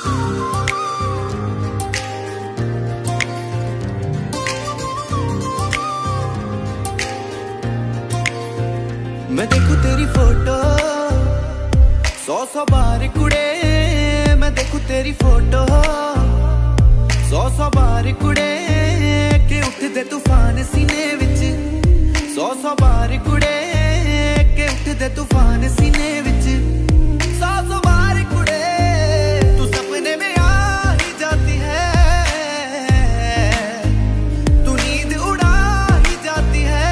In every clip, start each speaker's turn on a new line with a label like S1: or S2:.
S1: मैं देखूं तेरी फोटो सौ बार कुड़े, मैं देखूं तेरी फोटो सौ बार कुड़े, के उठदे तूफान सीने विच सौ बार कुड़े, के उठदे तूफान सीने विच सौ बार कुड़े, तू सपने में आ ही जाती है, तू नींद उड़ा ही जाती है,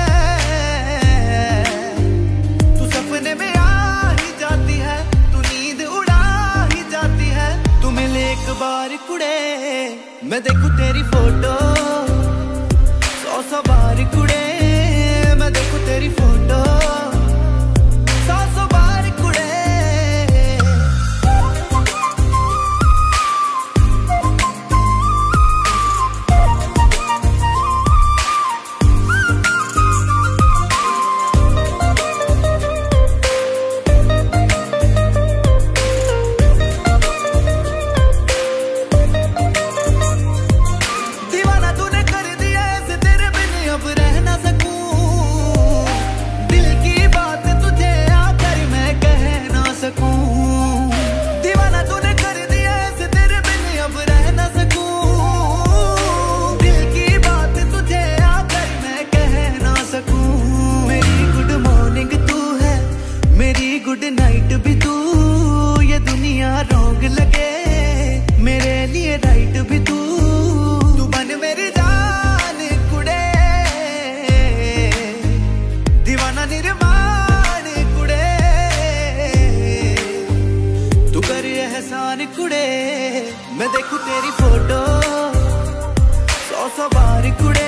S1: तू सपने में आ ही जाती है, तू नींद उड़ा ही जाती है, तू मिले एक बार कुड़े, मैं देखूं तेरी फोटो सौ बार कुड़े, मैं देखूं तेरी फोटो सौ बार कुड़े। दीवाना तूने कर दिया ऐसे, तेरे बिन अब रह ना सकूं, दिल की बात तुझे आकर मैं कह ना सकूं, दीवाना तूने कर दिया ऐसे, तेरे बिन अब रह ना सकूं, दिल की बात तुझे आकर मैं कह ना सकूं, मेरी गुड मॉर्निंग तू है, मेरी गुड नाइट भी तू, ये दुनिया रॉन्ग लगे मेरे लिए राइट भी तू, तू बन मेरी जान कुड़े, दीवाना निर्माण कुड़े, तू कर एहसान कुड़े, मैं देखूं तेरी फोटो सौ बार कुड़े,